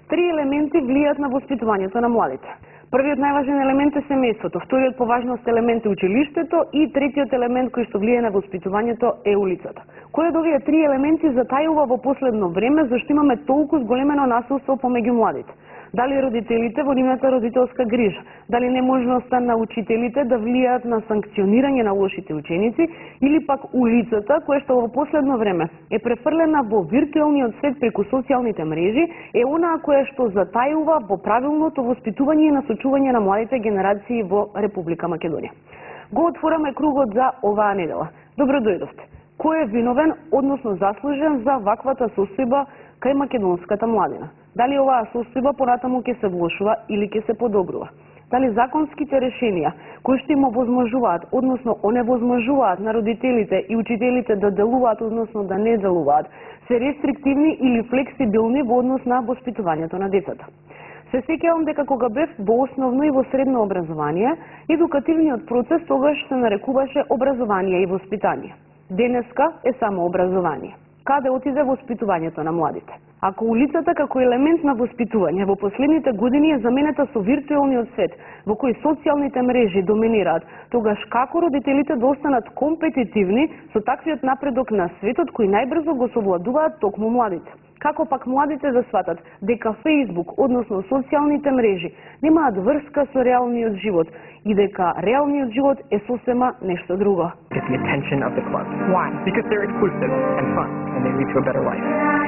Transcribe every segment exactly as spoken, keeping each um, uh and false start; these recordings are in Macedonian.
Три елементи влијаат на воспитувањето на младите. Првиот најважен елемент е семејството, вториот по важност елемент е училиштето и третиот елемент кој што влијае на воспитувањето е улицата. Кој од овие три елементи затајува во последно време зашто имаме толку зголемено насилство помеѓу младите? Дали родителите во нивната родителска грижа, дали неможноста на учителите да влијаат на санкционирање на лошите ученици или пак улицата која што во последно време е префрлена во виртуелниот свет преку социјалните мрежи е онаа која што затајува во правилното воспитување и насочување на младите генерации во Република Македонија. Го отвораме кругот за оваа недела. Добро дојдовте. Кој е виновен, односно заслужен за ваквата состојба кај македонската младина? Дали оваа состојба понатаму ќе се влошува или ќе се подобрува? Дали законските решенија кои што им овозможуваат, односно оневозможуваат на родителите и учителите да делуваат, односно да не делуваат, се рестриктивни или флексибилни во однос на воспитувањето на децата? Се сеќавам дека кога бев во основно и во средно образование, едукативниот процес тогаш се нарекуваше образование и воспитание. Денеска е само образование. Каде отиде воспитувањето на младите? Ако улицата како елемент на воспитување во последните години е заменета со виртуелниот свет, во кој социјалните мрежи доминираат, тогаш како родителите да останат компетитивни со таквиот напредок на светот кој најбрзо го совладуваат токму младите? Како пак младите да сватат дека Facebook, односно социјалните мрежи, немаат врска со реалниот живот и дека реалниот живот е сосема нешто друго? Get the attention of the club. Why? Because they're exclusive and fun and they lead to a better life.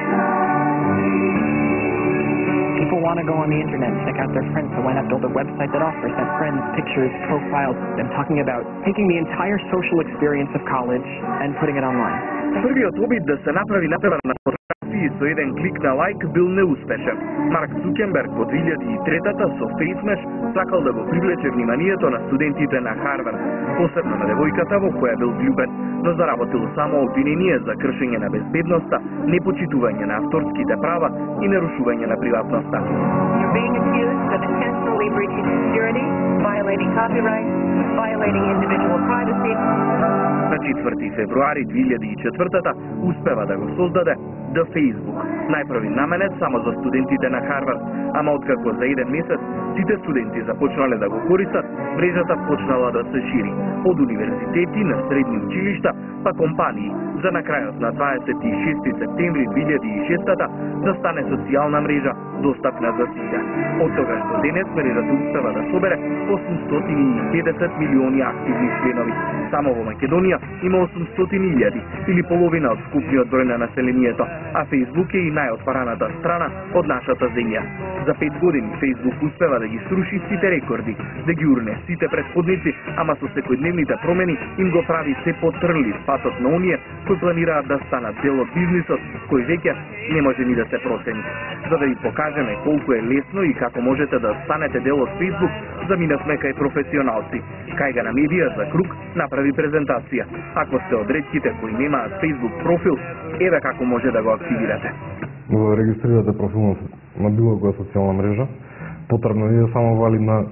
People want to go on the internet and check out their friends, so why not build a website that offers that friends, pictures, profiles? I'm talking about taking the entire social experience of college and putting it online. Првиот обид да се направи напревар на фотографии со еден клик на лайк бил неуспешен. Марк Цукерберг во две илјади и трета со FaceMesh сакал да го привлече вниманието на студентите на Харвард, посебно на девојката во која бил влюбен, но заработил само обвинение за кршење на безбедноста, непочитување на авторските права и нарушување на приватноста. You're being accused of intentionally breaching security, violating copyright, violating individual privacy. На четврти февруари две илјади и четврта успева да го создаде The Facebook, најпрви наменет само за студентите на Харвард, ама откако за еден месец сите студенти започнале да го користат, мрежата почнала да се шири од универзитети на средни училишта па компании, за на крајот на дваесет и шести септември две илјади и шеста да стане социјална мрежа достапна за сите. Од тогаш до денес мрежата успева да собере осумстотини и педесет милиони активни членови. Само во Македонија има осумстотини илјади или половина од вкупниот број на населението, а Facebook е и најотвараната страна од нашата земја. За пет години Facebook успева да ги сруши сите рекорди, да ги урне сите претходници, ама со секојдневните промени им го прави се потррлив патот на оние кои планираат да станат дел од бизнисот, кој веќе не може ни да се процени. За да ви покажеме колку е лесно и како можете да станете дел од Facebook, заминавме кај професионалци. Кај на медија за круг направи презентација. Ако сте од ретките кои немаат Facebook профил, еве како може да го активирате. Да регистрирате профил на било која социјална мрежа, потребно е само валидна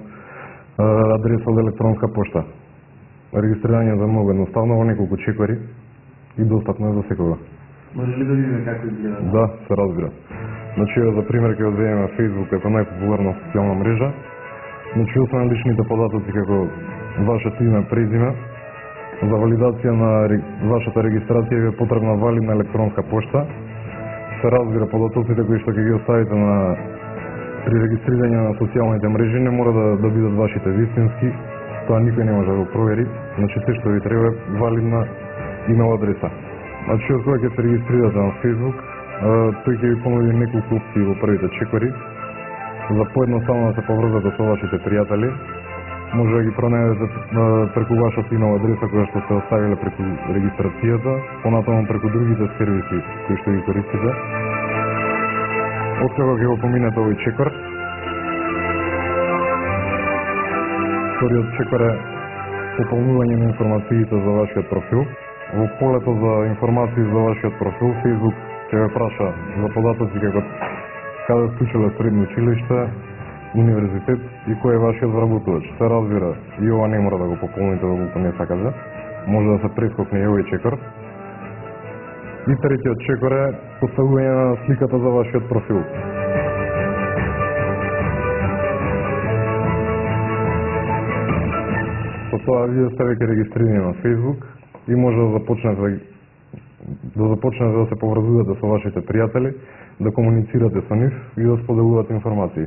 адреса од електронска пошта. Регистрирањето е многу едноставно, во неколку чекори и достапно е за секога. Може ли да видиме како изгледа? Да, се разбира. Значи, за пример, ќе одземеме Facebook како најпопуларна социјална мрежа. Значи, освен личните податоци како вашето име, презиме, за валидација на вашата регистрација ви е потребна валидна електронска пошта. Се разбира, податоците кои што ќе ги оставите на при регистрирање на социјалните мрежи не мора да, да бидат вашите вистински, тоа никој не може да го провери. Значи, се што ви треба е валидна имейл адреса. Значи, од кога ќе се регистрирате на Facebook, тој ќе ви понуди неколку опции во првите чекори. За поедноставно да се поврзате со вашите пријатели, може да ги пронајдете преку вашата имейл адреса која што сте оставиле преку регистрацијата, понатаму преку другите сервиси кои што ги користите. Откако ќе го поминете овој чекор, вториот чекор е пополнување на информациите за вашиот профил. Во полето за информации за вашиот профил, Facebook ќе ве праша за податоци како каде стучиле средно училиште, универзитет и кој е вашиот вработувач. Се разбира, и ова не мора да го пополните доколку не сакате. Може да се прескокне и овој чекор. И третиот чекор е поставување на сликата за вашиот профил. Со тоа вие сте веќе регистрирани на Facebook и може да започнете да, да започнете да се поврзувате со вашите пријатели, да комуницирате со нив и да споделувате информации.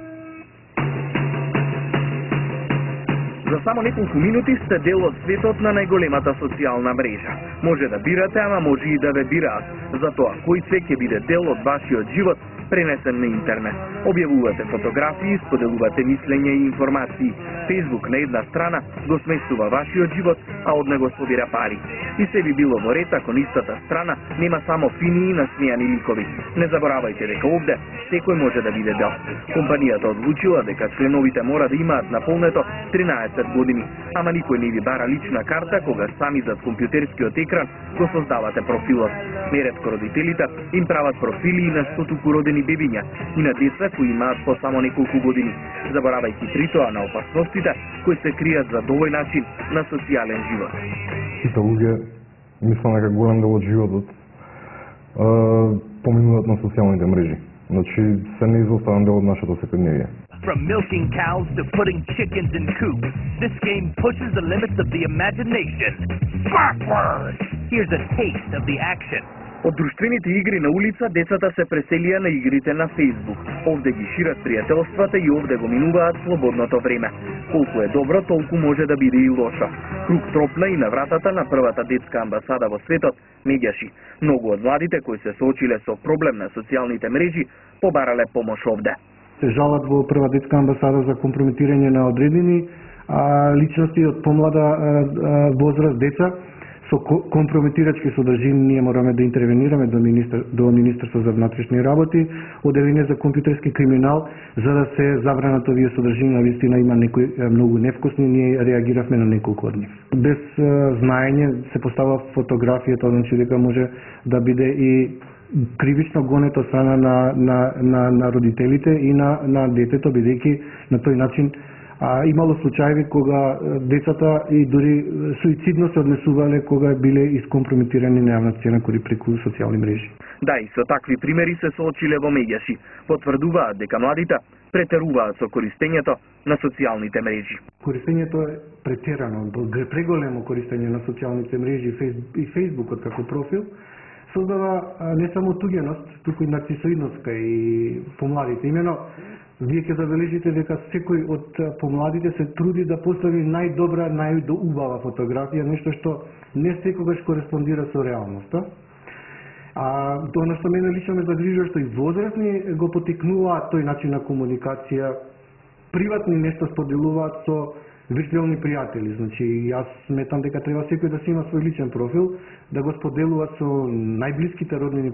За само неколку минути сте дел од светот на најголемата социјална мрежа. Може да бирате, ама може и да ве бираат. Затоа, кој се ќе биде дел од вашиот живот, пренесен на интернет. Објавувате фотографии, споделувате мислење и информации. Facebook на една страна го сместува вашиот живот, а од него собира пари. И се би било во ред ако на истата страна нема само фини и насмејани ликови. Не заборавајте дека овде секој може да биде дел. Компанијата одлучила дека членовите мора да имаат наполнето тринаесет години, ама никој не ви бара лична карта кога сами зад компјутерскиот екран го создавате профилот. Неретко родителите им прават профили и на стотуку родени бебиња и на деца кои имаат по само неколку години, заборавајќи при тоа на опасностите кои се кријат за овој начин на социјален живот. Сите луѓе мислам дека голем дел од животот поминуваат на социјалните мрежи. Значи се неизоставен дел од нашето секојдневие. From milking cows to putting chickens in coops, this game pushes the limits of the imagination. Backward! Here's a taste of the action. Од друштveните игри на улица децата се преселија на игрите на Facebook. Овде ги шират пријателствата и овде го минуваат слободното време. Колку е добро, толку може да биде и лошо. Круг тропна и на вратата на првата детска амбасада во светот меѓаши. Многу од младите кои се соочиле со проблем на социјалните мрежи побарале помош овде. Се жалат во прва детска амбасада за компрометирање на одредени а, личности од помлада а, а, возраст деца со компрометирачки содржини. Ние мораме да интервенираме до министер до Министерство за внатрешни работи, оделение за компјутерски криминал, за да се забранат овие содржини. Навистина има некои многу невкусни, ние реагиравме на неколку од нив. Без а, знаење се поставува фотографијата, значи дека може да биде и кривично гонет од страна на, на, на, на родителите и на, на детето, бидејќи на тој начин а, имало случаи кога децата и дури суицидно се однесувале кога биле искомпрометирани на јавна сцена кори преку социјални мрежи. Да, и со такви примери се соочиле во меѓаши. Потврдуваат дека младите претеруваат со користењето на социјалните мрежи. Користењето е претерано, преголемо користење на социјалните мрежи и Фејсбукот како профил создава не само туѓеност, туку и нарцисоидност кај помладите. Имено, вие ќе забележите дека секој од помладите се труди да постави најдобра, најубава фотографија, нешто што не секогаш кореспондира со реалноста. А тоа што мене лично ме загрижува што и возрастни го потикнуваат тој начин на комуникација, приватни нешто споделуваат со виртуелни пријатели. Значи, јас сметам дека треба секој да си има свој личен профил, да го споделува со најблиските роднини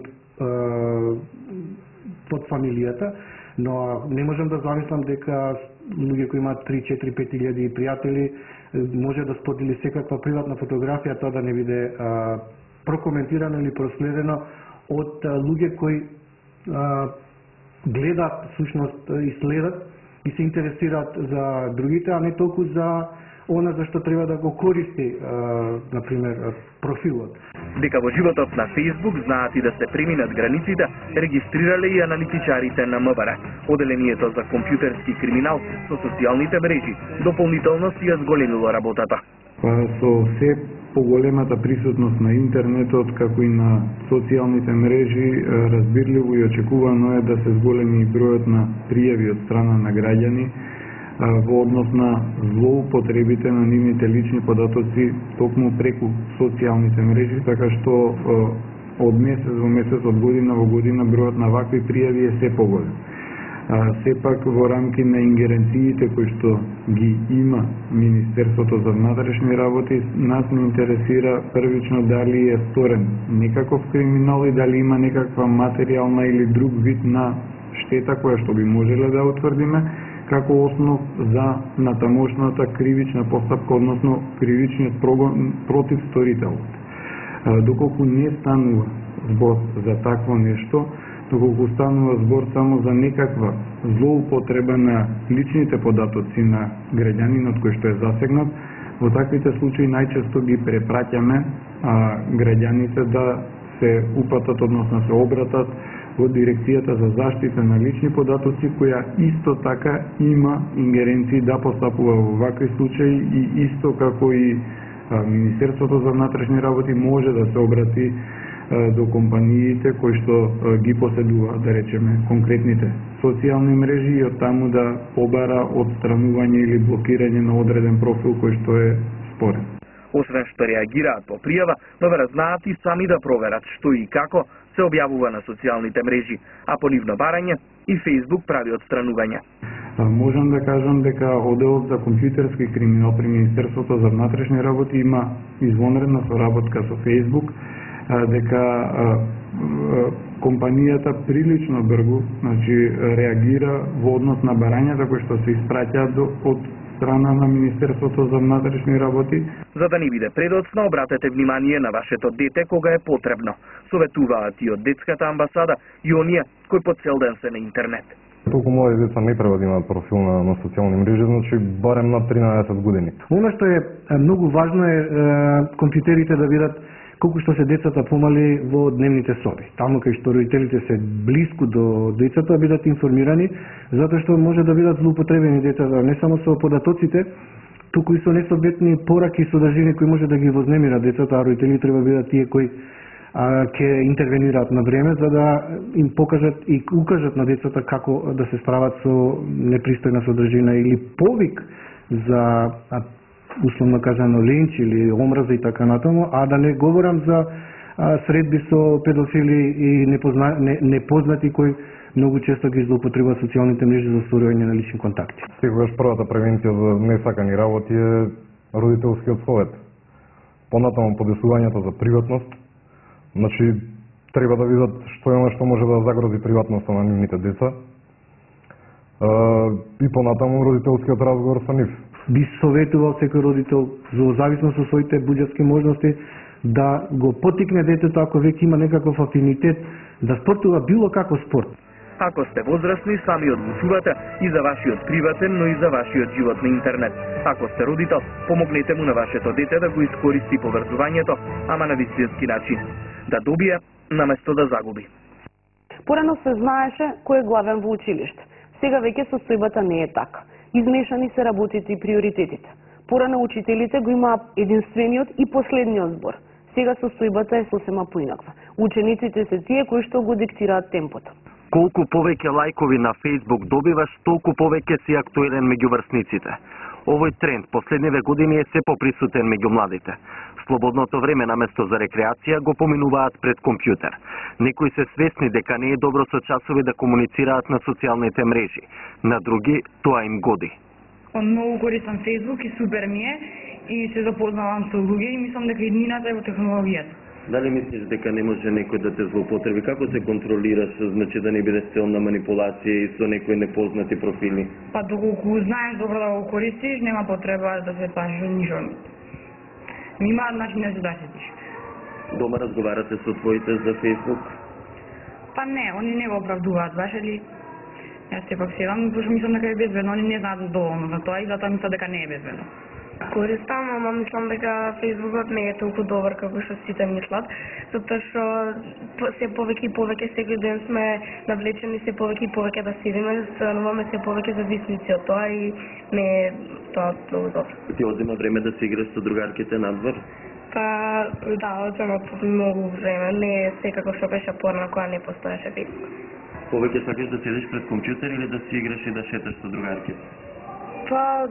под фамилијата, но не можам да замислам дека луѓе кои имаат три, четири, пет илјади пријатели може да сподели секаква приватна фотографија, тоа да не биде а, прокоментирано или проследено од а, луѓе кои а, гледаат, всушност, и следат и се интересираат за другите, а не толку за она за што треба да го користи, а, например, профилот. Дека во животот на Facebook знаат и да се преминат границите, регистрирале и аналитичарите на МВР. Оделението за компјутерски криминал со социјалните мрежи дополнително си ја зголемило работата. Па со се поголемата присутност на интернетот, како и на социјалните мрежи, разбирливо и очекувано е да се зголеми бројот на пријави од страна на граѓани во однос на злоупотребите на нивните лични податоци токму преку социјалните мрежи, така што од месец во месец, од година во година бројот на вакви пријави е се поголем. Сепак во рамки на ингеренциите кои што ги има Министерството за внатрешни работи, нас не интересира првично дали е сторен некаков криминал и дали има некаква материјална или друг вид на штета која што би можеле да утврдиме како основ за натамошната кривична постапка, односно кривичниот прогон против сторителот. Доколку не станува збор за такво нешто, доколку станува збор само за некаква злоупотреба на личните податоци на граѓанинот кој што е засегнат, во таквите случаи најчесто ги препраќаме а, граѓаните да се упатат, односно се обратат во Дирекцијата за заштита на лични податоци, која исто така има ингеренции да постапува во вакви случаи и исто како и Министерството за внатрешни работи може да се обрати до компаниите кои што ги поседуваат, да речеме, конкретните социјални мрежи и од таму да побара отстранување или блокирање на одреден профил кој што е спорен. Освен што реагираат по пријава, МВР знаат и сами да проверат што и како се објавува на социјалните мрежи, а по нивно барање и Facebook прави отстранување. Можам да кажам дека Оделот за компјутерски криминал при Министерството за внатрешни работи има извонредна соработка со Facebook, дека компанијата прилично брзо, значи реагира во однос на барањата кои што се испраќаат од страна на Министерството за внатрешни работи. За да не биде предоцна, обратете внимание на вашето дете кога е потребно. Советуваат и од детската амбасада и оние кои по цел ден се на интернет. Толку млади деца не треба да имаат профил на, на социјални мрежи, значи барем над тринаесет години. Оно што е многу важно е, е компјутерите да бидат колку што се децата помали во дневните соби. Таму кај што родителите се блиску до децата бидат информирани, затоа што може да бидат злоупотребени децата не само со податоците, туку и со несобетни пораки и содржини кои може да ги вознемират децата, а родители треба бидат тие кои а, ќе интервенираат на време за да им покажат и укажат на децата како да се справат со непристојна содржина или повик за а, условно кажано ленч или омраза и така натаму, а да не говорам за а, средби со педофили и непозна, не, непознати кои многу често ги злоупотребуваат социјалните мрежи за стварување на лични контакти. Секогаш првата превенција за несакани работи е родителскиот совет. Понатаму подесувањето за приватност, значи треба да видат што е што може да загрози приватноста на нивните деца. И понатаму родителскиот разговор со нив. Би советувал секој родител, за зависност од своите буџетски можности, да го потикне детето ако веќе има некаков афинитет да спортува било како спорт. Ако сте возрастни, сами одлучувате и за вашиот приватен, но и за вашиот живот на интернет. Ако сте родител, помогнете му на вашето дете да го искористи поврзувањето, ама на вистински начин. Да добие, наместо да загуби. Порано се знаеше кој е главен во училиште. Сега веќе состојбата не е така. Измешани се работите и приоритетите. Порано учителите го имаат единствениот и последниот збор. Сега состојбата е сосема поинаква. Учениците се тие кои што го диктираат темпото. Колку повеќе лајкови на Facebook добиваш, толку повеќе си актуелен меѓу врсниците. Овој тренд последниве години е се поприсутен меѓу младите. Слободното време наместо за рекреација го поминуваат пред компјутер. Некои се свесни дека не е добро со часови да комуницираат на социјалните мрежи. На други тоа им годи. Многу користам Facebook и супер ми е и се запознавам со луѓе и мислам дека иднината е во технологијата. Дали мислиш дека не може некој да те злоупотреби? Како се контролираш, значи да не бидеш цел на манипулација и со некои непознати профили? Па доколку знаеш добро да го користиш, нема потреба да се плашиш од ништо. Има начин да се засетиш. Дома разговарате со твоите за Facebook? Па не, они не го оправдуваат, баш ли? Јас сепак седам, пошто мислам дека е безбедно, они не знаат доволно за тоа и затоа мислам дека не е безбедно. Користам, ама мислам дека Фејсбукот не е толку добар како што сите мислат, затоа што се повеќе и повеќе секој ден сме навлечени се повеќе и повеќе да седиме, стануваме се повеќе зависници од тоа и не е тоа толку добро. Ти одзема време да се играш со другарките надвор? Па да, одзема многу време, не е секако што беше порано кога не постоеше Фејсбук. Повеќе сакаш да седиш пред компјутер или да си играш и да шеташ со другарките? Па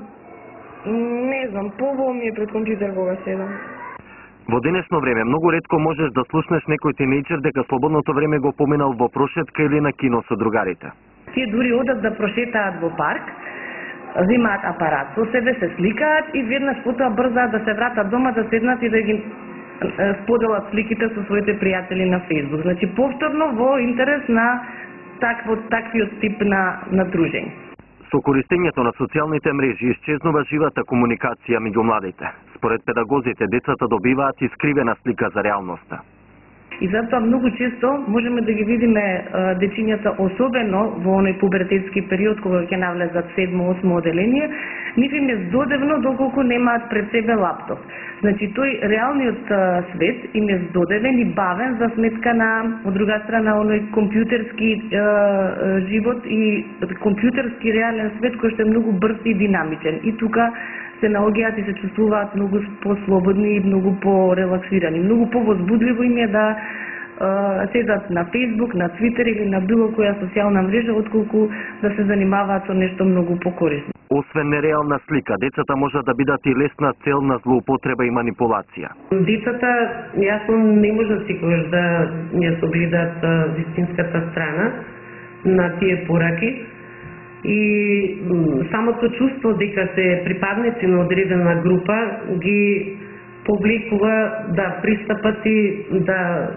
не знам, побол ми е пред компјутер кога седам. Во денешно време многу ретко можеш да слушнеш некој тинејџер дека слободното време го поминал во прошетка или на кино со другарите. Тие дури одат да прошетаат во парк, земаат апарат со себе, се сликаат и веднаш потоа брзаат да се вратат дома, да седнат и да ги споделат сликите со своите пријатели на Facebook. Значи повторно во интерес на такво таквиот тип на на дружење. Со користењето на социјалните мрежи исчезнува живата комуникација меѓу младите. Според педагозите, децата добиваат искривена слика за реалноста. И затоа многу често можеме да ги видиме дечињата, особено во оној пубертетски период кога ќе навлезат седмо, осмо оделение, нив им е здодевно доколку немаат пред себе лаптоп. Значи тој реалниот а, свет им е здодевен и бавен за сметка на, од друга страна, оној компјутерски а, а, живот и компјутерски реален свет кој што е многу брз и динамичен. И тука се наоѓаат и се чувствуваат многу по-слободни и многу по-релаксирани. Многу по-возбудливо им е да а, седат на Facebook, на Twitter или на било која социјална мрежа, отколку да се занимаваат со нешто многу покорисно. Освен нереална слика, децата можат да бидат и лесна цел на злоупотреба и манипулација. Децата јасно не можат секогаш да ја согледаат вистинската страна на тие пораки и самото чувство дека се припадници на одредена група ги повлекува да пристапат и да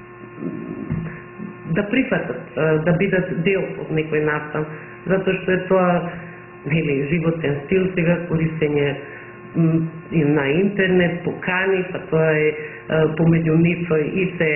да прифатат, да бидат дел од некој настан, затоа што е тоа нели животен стил, сега користење и на интернет, покани, па тоа е помеѓу нив и се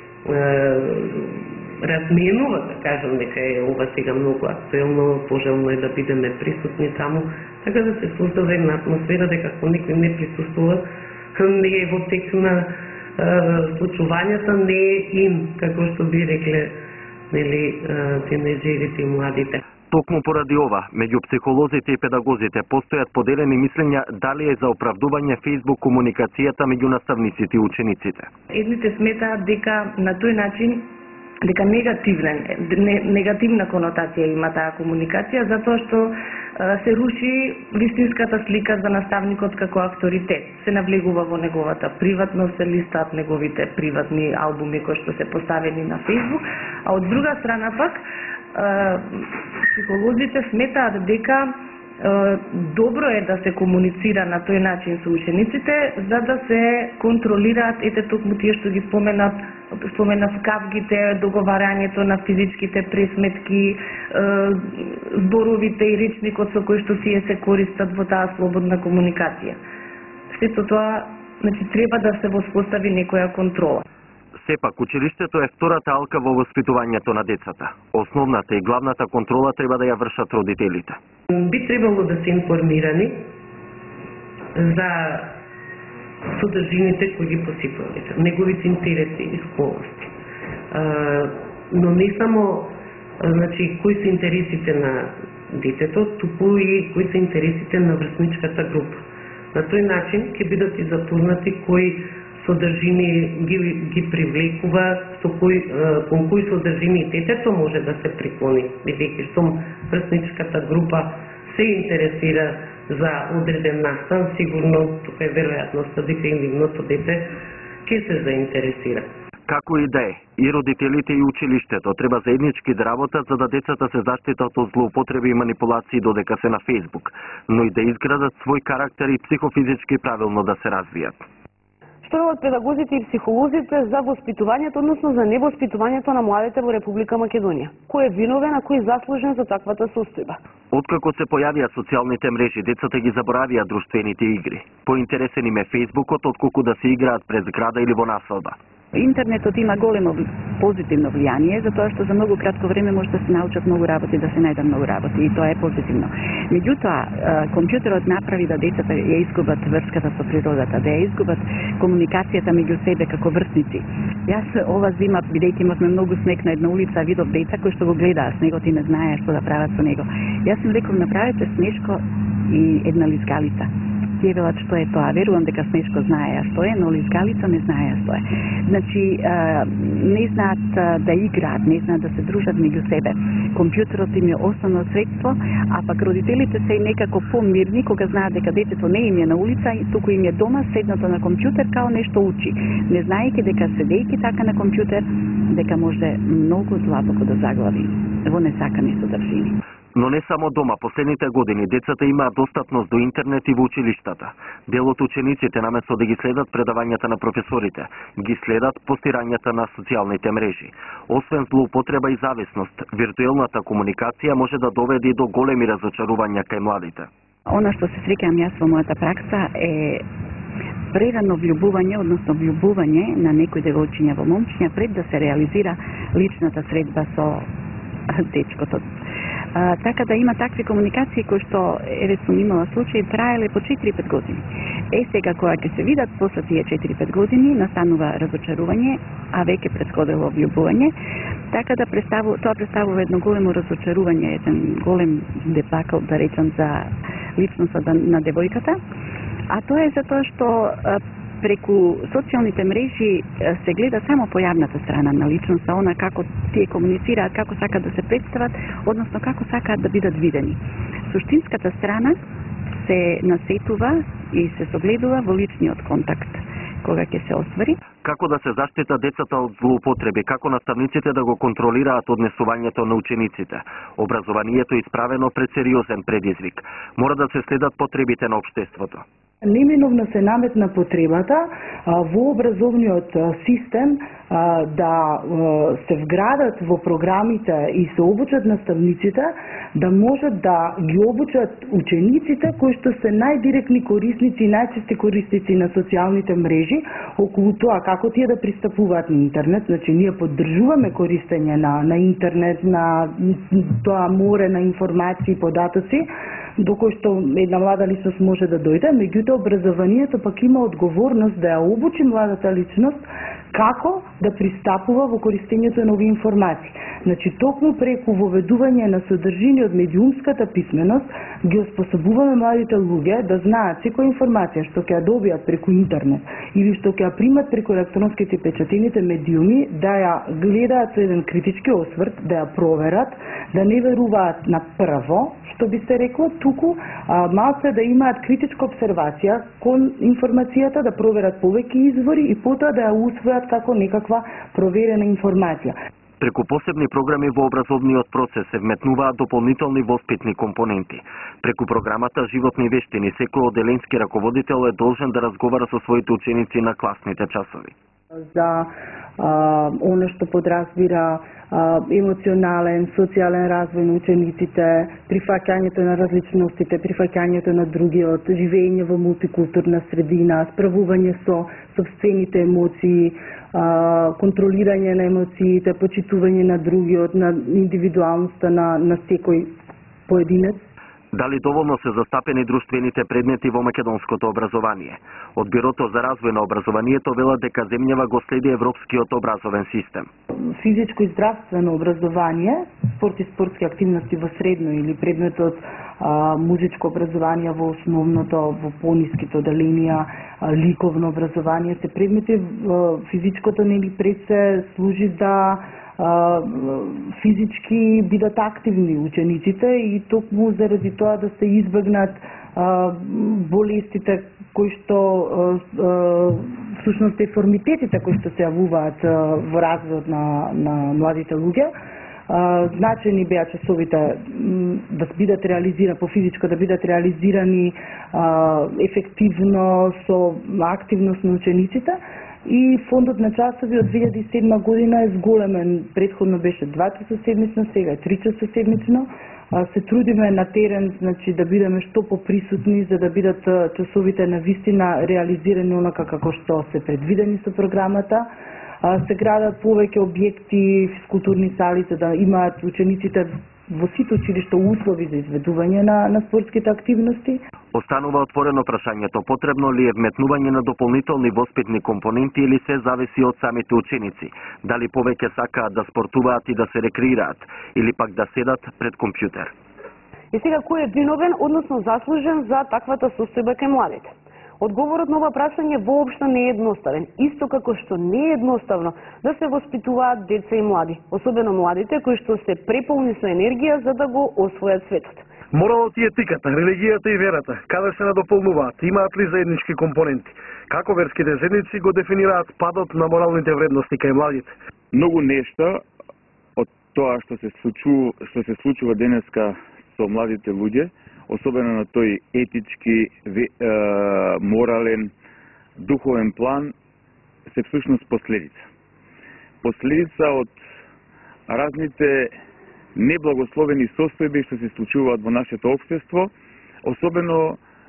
разменува, да кажам, дека е ова сега многу актуелно, пожелно е да бидеме присутни таму, така да се создава една атмосфера дека ако некој не присуствува, не е во тек на случувањата, не е им, како што би рекле, нели, тинеџерите и младите. Токму поради ова, меѓу психолозите и педагозите постојат поделени мислења дали е за оправдување Facebook комуникацијата меѓу наставниците и учениците. Едните сметаат дека на тој начин дека негативен, не, негативна конотација има таа комуникација, затоа што а, се руши вистинската слика за наставникот како авторитет. Се навлегува во неговата приватност, се листаат неговите приватни албуми кои што се поставени на Facebook, а од друга страна пак психолозите сметаат дека добро е да се комуницира на тој начин со учениците, за да се контролираат, ете токму тие што ги споменат, споменав кавгите, договарањето на физичките пресметки, зборовите и речникот со кој што тие се користат во таа слободна комуникација. Сето тоа, значи, треба да се воспостави некоја контрола. Сепак, училиштето е втората алка во воспитувањето на децата. Основната и главната контрола треба да ја вршат родителите. Би требало да се информирани за содржините кои ги посипува децата, неговите интереси и склонности. Но не само, значи, кои се интересите на детето, туку и кои се интересите на врсничката група. На тој начин ќе бидат и запознати кои содржини ги, ги привлекува, со кој, кон кои содржини детето може да се приклони, бидејќи што врсничката група се интересира за одреден настан, сигурно тука е веројатноста дека и нивното дете ќе се заинтересира. Како и да е, и родителите и училиштето треба заеднички да работат за да децата се заштитат од злоупотреби и манипулации додека се на Facebook, но и да изградат свој карактер и психофизички правилно да се развијат. Што велат педагозите и психолозите за воспитувањето, односно за невоспитувањето на младите во Република Македонија? Кој е виновен, а кој заслужен за таквата состојба? Откако се појавија социјалните мрежи, децата ги заборавија друштвените игри. Поинтересен им е Фејсбукот отколку да се играат пред зграда или во насалба. Интернетот има големо позитивно влијание, затоа што за многу кратко време може да се научат многу работи, да се најдат многу работи и тоа е позитивно. Меѓутоа, компјутерот направи да децата ја изгубат врската со природата, да ја изгубат комуникацијата меѓу себе како врсници. Јас ова зима, бидејќи имавме многу снег на една улица, видов деца кои што го гледаа снегот и не знаеа што да прават со него. Јас им реков, направете снежко и една лизгалица. Тие велат што е тоа. Верувам дека Снежко знае што е, но лизгалица не знае што е. Значи, а, не знаат да играат, не знаат да се дружат меѓу себе. Компјутерот им е основно средство, а пак родителите се некако помирни кога знаат дека детето не им е на улица, туку им е дома седнато на компјутер као нешто учи. Не знаејќи дека седејќи така на компјутер, дека може многу длабоко да заглави во несакани содржини. Но не само дома, последните години децата имаат достапност до интернет и во училиштата. Дел од учениците наместо да ги следат предавањата на професорите, ги следат постирањата на социјалните мрежи. Освен злоупотреба и зависност, виртуелната комуникација може да доведе и до големи разочарувања кај младите. Она што се среќавам јас во мојата пракса е прерано влюбување, односно влюбување на некој девојчиња во момчиња пред да се реализира личната средба со дечкото. А, така да има такви комуникации кои што, еве сум имала случаи, траеле по четири-пет години. Е, сега кога ќе се видат после тие четири-пет години, настанува разочарување, а веќе претходело влюбување, така да представу, тоа представува едно големо разочарување, еден голем дебакл, да речам, за личноста на девојката, а тоа е затоа што преку социјалните мрежи се гледа само појавната страна на личноста, она како тие комуницираат, како сакаат да се представат, односно како сакаат да бидат видени. Суштинската страна се насетува и се согледува во личниот контакт, кога ќе се оствари. Како да се заштита децата од злоупотреби, како наставниците да го контролираат однесувањето на учениците. Образованието е исправено пред сериозен предизвик. Мора да се следат потребите на општеството. Неминовно се наметна потребата а, во образовниот а, систем а, да а, се вградат во програмите и се обучат наставниците, да можат да ги обучат учениците кои што се најдиректни корисници и најчести корисници на социјалните мрежи околу тоа како тие да пристапуваат на интернет. Значи ние поддржуваме користење на на интернет, на тоа море на информации и податоци до кој што една млада личност може да дојде, меѓутоа образованието пак има одговорност да ја обучи младата личност како да пристапува во користењето на овие информации. Значи, токму преку воведување на содржини од медиумската писменост, ги оспособуваме младите луѓе да знаат секоја информација што ќе ја добијат преку интернет или што ќе ја примат преку електронските печатените медиуми, да ја гледаат со еден критички осврт, да ја проверат, да не веруваат на прво, што би се рекло, туку а, малце да имаат критичка обсервација кон информацијата, да проверат повеќе извори и потоа да ја усвојат како некаква проверена информација. Преку посебни програми во образовниот процес се вметнуваат дополнителни воспитни компоненти. Преку програмата Животни вештини, секој оделенски раководител е должен да разговара со своите ученици на класните часови. За а, оно што подразбира а, емоционален, социјален развој на учениците, прифаќањето на различностите, прифаќањето на другиот, живење во мултикултурна средина, справување со собствените емоции, а, контролирање на емоциите, почитување на другиот, на индивидуалноста на, на секој поединец. Дали доволно се застапени друштвените предмети во македонското образование? Од Бирото за развој на образованието велат дека земјава го следи европскиот образовен систем. Физичко и здравствено образование, спорт и спортски активности во средно или предметот а, музичко образование во основното, во пониските оделенија, ликовно образование се предмети, а, физичкото нели пред се служи да физички бидат активни учениците и токму заради тоа да се избегнат а, болестите кои што а, а, всушност деформитетите кои што се јавуваат во развојот на, на младите луѓе. А, значени беа часовите да бидат реализирани по физичко, да бидат реализирани а, ефективно со активност на учениците. И фондот на часови од две илјади и седма година е зголемен. Предходно беше два часа седмично, сега е три часа седмично. Се трудиме на терен, значи да бидеме што поприсутни за да бидат часовите на вистина реализирани онака како што се предвидени со програмата. Се градат повеќе објекти, физкултурни сали за да имаат учениците во сите училишта услови за изведување на, на спортските активности. Останува отворено прашањето, потребно ли е вметнување на дополнителни воспитни компоненти или се зависи од самите ученици, дали повеќе сакаат да спортуваат и да се рекреираат, или пак да седат пред компјутер. И сега кој е виновен, односно заслужен за таквата состојба кај младите? Одговорот на ова прашање воопшто не е едноставен, исто како што не е едноставно да се воспитуваат деца и млади, особено младите кои што се преполни со енергија за да го освојат светот. Моралот и етиката, религијата и верата, каде се надополнуваат, имаат ли заеднички компоненти? Како верските заедници го дефинираат падот на моралните вредности кај младите? Многу нешта од тоа што се случува, што се случува денеска со младите луѓе, особено на тој етички, ве, е, морален, духовен план, се всушност последица. Последица од разните неблагословени состојби што се случуваат во нашето општество, особено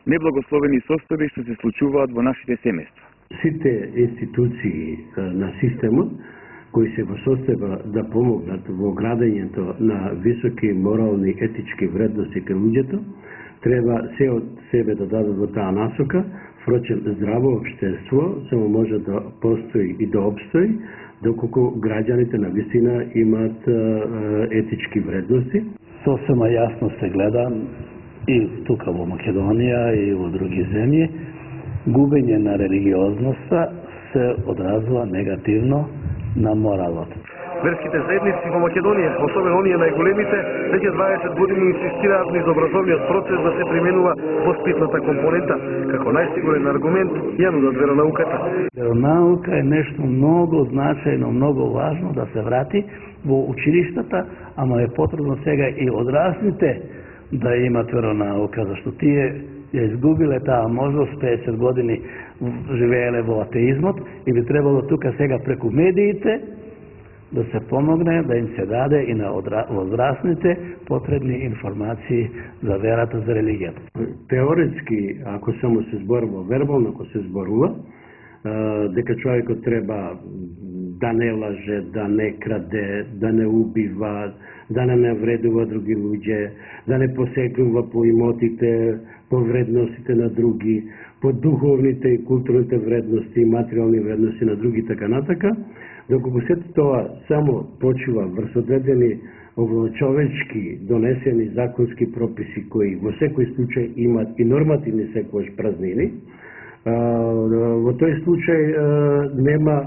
неблагословени состојби што се случуваат во нашите семејства. Сите институции на системот кои се во состојба да помогнат во градењето на високи морални етички вредности кај луѓето, треба се од себе да дадат во таа насока. Впрочем, здраво општество само може да постои и да обстои доколку граѓаните на вистина имаат етички вредности. Сосема јасно се гледа и тука во Македонија и во други земји, губење на религиозноста се одразува негативно на моралот. Верските заедници во Македонија, особено оние најголемите, веќе дваесет години инсистираат низ образовниот процес да се применува воспитната компонента, како најсигурен аргумент ја нудат веронауката. Веронаука е нешто многу значајно, многу важно да се врати во училиштата, ама е потребно сега и одраслите да имат веронаука, зашто тие ја изгубиле таа можност, петдесет години живееле во атеизмот и би требало тука сега преку медиите да се помогне, да им се даде и на возрастните потребни информации за верата, за религијата. Теоретски, ако само се зборува, вербално ако се зборува, дека човекот треба да не лаже, да не краде, да не убива, да не навредува други луѓе, да не посекнува по имотите, по вредностите на други, по духовните и културните вредности, материјални вредности на други, така натака, доколку сето тоа само почива врз одредени човечки донесени законски прописи кои во секој случај имат и нормативни секојаш празнини, во тој случај нема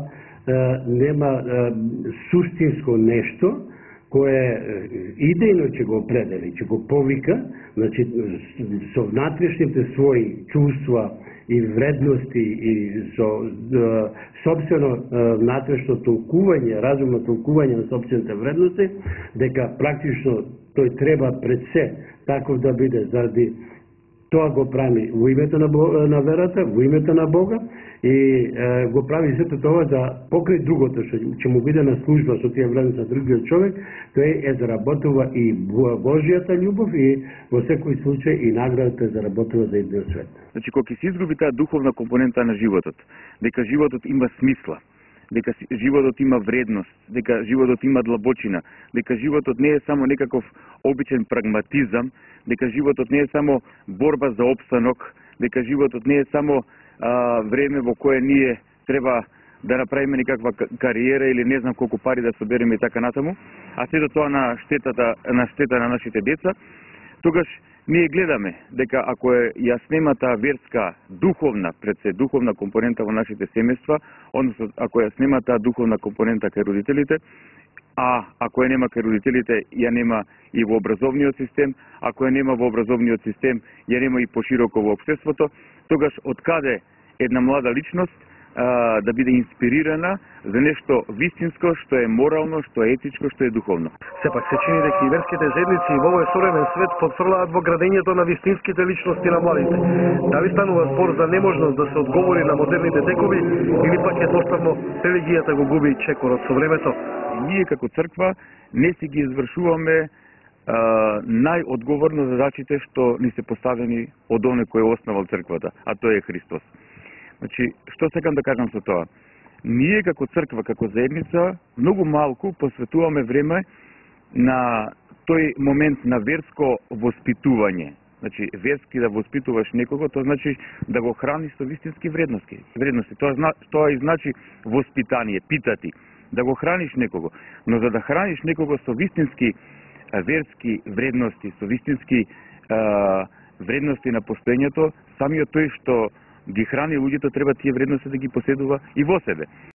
нема суштинско нешто кое идејно ќе го определи, ќе го повика, значи со внатрешните своји чувства и вредности и со е, собствено е, внатрешно толкување, разумно толкување на собствените вредности, дека практично тој треба пред се таков да биде заради тоа го прави во името на, на верата, во името на Бога и е, го прави сето тоа да покрај другото што ќе му биде на служба со тие вредности на другиот човек, тој е заработува и Божјата љубов и во секој случај и наградата заработува за идниот свет. Значи, кога ќе се изгуби таа духовна компонента на животот, дека животот има смисла, дека животот има вредност, дека животот има длабочина, дека животот не е само некаков обичен прагматизам, дека животот не е само борба за опстанок, дека животот не е само а, време во кое ние треба да направиме некаква кариера или не знам колку пари да собереме и така натаму, а сето тоа на штетата на штета на нашите деца, тогаш ние гледаме дека ако е ја снема таа верска, духовна, пред се духовна компонента во нашите семејства, односно ако ја снема таа духовна компонента кај родителите, а ако ја нема кај родителите, ја нема и во образовниот систем, ако ја нема во образовниот систем, ја нема и пошироко во општеството, тогаш од каде една млада личност а, да биде инспирирана за нешто вистинско, што е морално, што е етичко, што е духовно. Сепак се чини дека и верските заедници во овој современ свет потфрлаат во градењето на вистинските личности на младите. Дали станува збор за неможност да се одговори на модерните текови или пак едноставно религијата го губи чекорот со времето? Ние како црква не си ги извршуваме а, најодговорно задачите што ни се поставени од оној кој е основал црквата, а тој е Христос. Значи, што сакам да кажам со тоа? Ние како црква, како заедница, многу малку посветуваме време на тој момент на верско воспитување. Значи, верски да воспитуваш некого, тоа значи да го храниш со вистински вредности. Вредности. Тоа, зна, тоа и значи воспитание, питати, да го храниш некого. Но за да храниш некого со вистински верски вредности, со вистински а, вредности на постоењето, самиот тој што ги храни луѓето треба тие вредности да ги поседува и во себе.